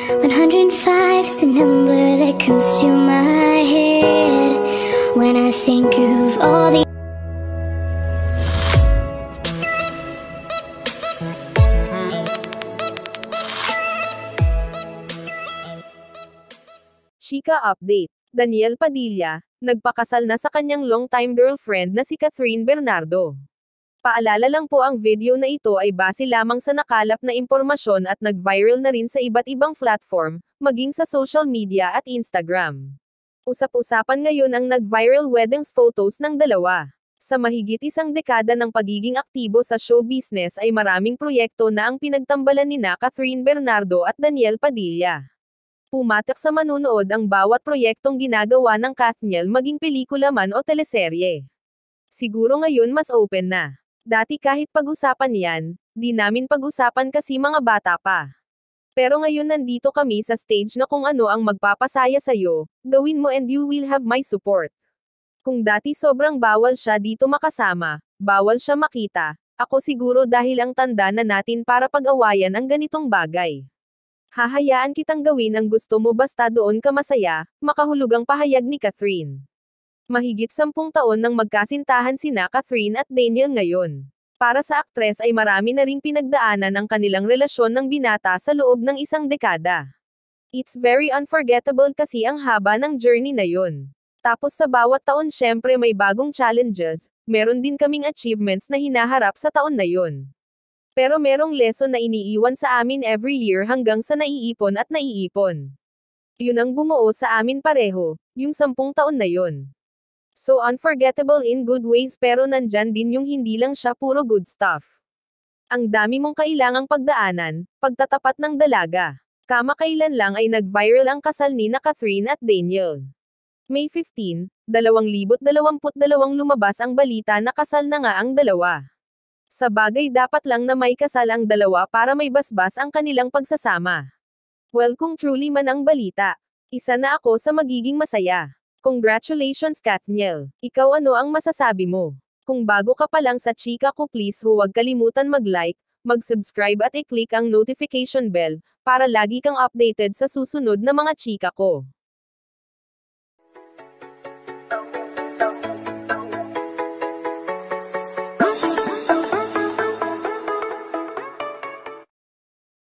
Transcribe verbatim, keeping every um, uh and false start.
one hundred five is the number that comes to my head when I think of all the Chika update. Daniel Padilla, nagpakasal na sa kanyang long-time girlfriend na si Catherine Bernardo. Paalala lang po, ang video na ito ay base lamang sa nakalap na impormasyon at nag-viral na rin sa iba't ibang platform, maging sa social media at Instagram. Usap-usapan ngayon ang nag-viral weddings photos ng dalawa. Sa mahigit isang dekada ng pagiging aktibo sa show business ay maraming proyekto na ang pinagtambalan nina Catherine Bernardo at Daniel Padilla. Pumatak sa manunood ang bawat proyektong ginagawa ng Kathniel, maging pelikula man o teleserye. Siguro ngayon mas open na. Dati kahit pag-usapan yan, di namin pag-usapan kasi mga bata pa. Pero ngayon nandito kami sa stage na kung ano ang magpapasaya sa'yo, gawin mo and you will have my support. Kung dati sobrang bawal siya dito makasama, bawal siya makita, ako siguro dahil ang tanda na natin para pag-awayan ang ganitong bagay. Hahayaan kitang gawin ang gusto mo basta doon ka masaya, makahulugang pahayag ni Catherine. Mahigit sampung taon nang magkasintahan sina Catherine at Daniel ngayon. Para sa aktres ay marami na ring pinagdaanan ang kanilang relasyon ng binata sa loob ng isang dekada. It's very unforgettable kasi ang haba ng journey na yun. Tapos sa bawat taon syempre may bagong challenges, meron din kaming achievements na hinaharap sa taon na yun. Pero merong lesson na iniiwan sa amin every year hanggang sa naiipon at naiipon. Yun ang bumuo sa amin pareho, yung sampung taon na yun. So unforgettable in good ways, pero nandyan din yung hindi lang siya puro good stuff. Ang dami mong kailangang pagdaanan, pagtatapat ng dalaga. Kamakailan lang ay nag-viral ang kasal ni na Catherine at Daniel. May fifteenth, dalawang libo dalawampu't dalawang lumabas ang balita na kasal na nga ang dalawa. Sa bagay dapat lang na may kasal ang dalawa para may basbas ang kanilang pagsasama. Well, kung truly man ang balita, isa na ako sa magiging masaya. Congratulations Kathniel. Ikaw ano ang masasabi mo? Kung bago ka pa lang sa chika ko, please huwag kalimutan mag-like, mag-subscribe at i-click ang notification bell, para lagi kang updated sa susunod na mga chika ko.